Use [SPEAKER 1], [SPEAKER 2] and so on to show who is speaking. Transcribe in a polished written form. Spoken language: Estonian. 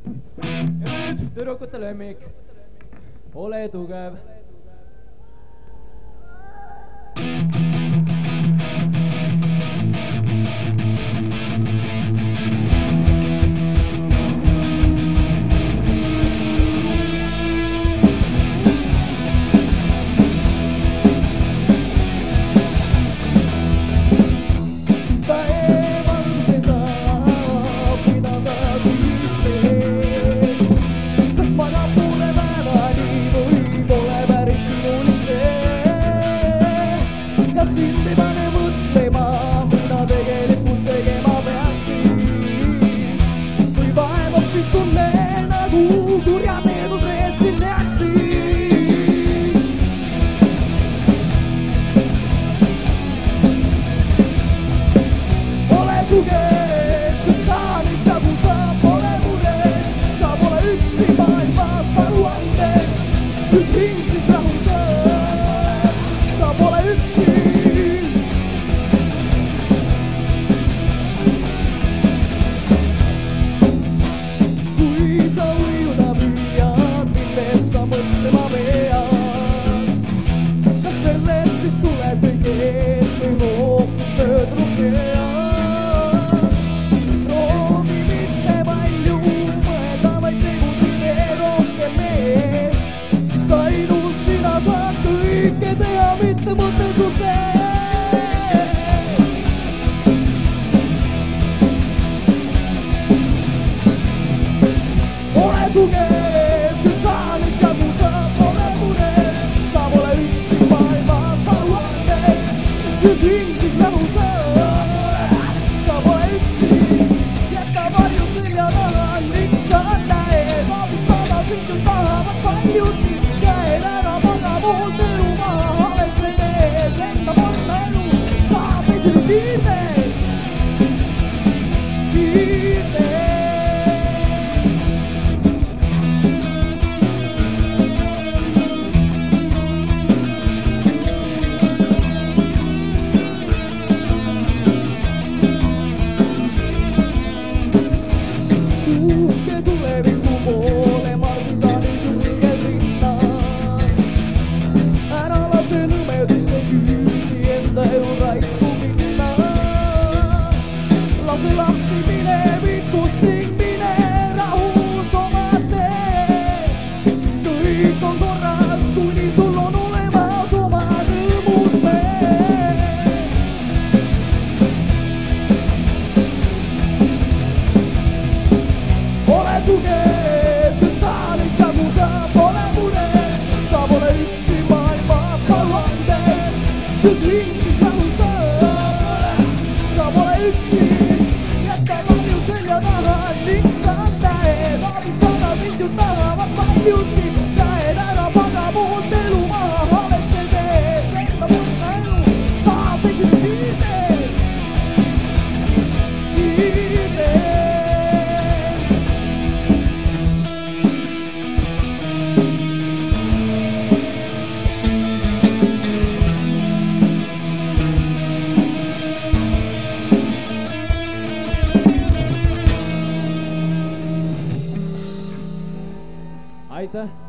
[SPEAKER 1] ja nüüd tüdrukute lemmik, ole tugev.
[SPEAKER 2] Silti pane mõtlema, mida tegelikult tegema peaksin. Kui vaevab siit tunne nagu kurjad needused siin jääksid. Ole tugev, küll saalis jagu saab, pole muret. Sa pole üksi maailmas, palu andeks, üks hing siis rahu saab. Sa pole üksi. Sa ujuda püüad, millest sa mõtlema pead. Kas sellest, mis tuleb kõik ees või hoopis möödunud peas? Proovi mitte palju, mõelda vaid tegusid tee rohkem mees. Sest ainult sina saad kõike teha, mitte mõte su sees. Ole tugev, küll saalis jagu saab, pole muret. Sa pole üksi maailmas, palu andeks, üks hing siis rahu saab. Sa pole üksi, jäta varjud selja taha, miks sa näed, abistada sind ju tahavad paljud. Käed ära maga poolt elu maha, oled see mees, enda panna elu. Sa seisid kiirteel, kiirteel. Uhke tuleviku poole marsin sa nüüd julgelt rinna. Ära lase nõmediste küüsi enda elu raisku minna. Lase lahti minevikust ning mine rahus oma tee. Kõik on korras, kuni sul on olemas oma rõõmus meel. Ole tugev, küll saalis jagu saab, pole muret. Sa pole üksi maailmas, palu andeks, küll hing siis rahu saab. Sa pole üksi, jäta varjud selja taha, miks sa näed, abistada sind ju tahavad paljudki. Käed ära maga poolt elu maha, oled see mees, enda mõtna elu. Sa seisid kiirteel, kiirteel.
[SPEAKER 1] Aitäh!